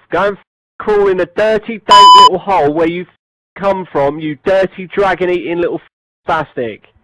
Go and crawl in a dirty, dank little hole where you've come from, you dirty, dragon-eating little spastic.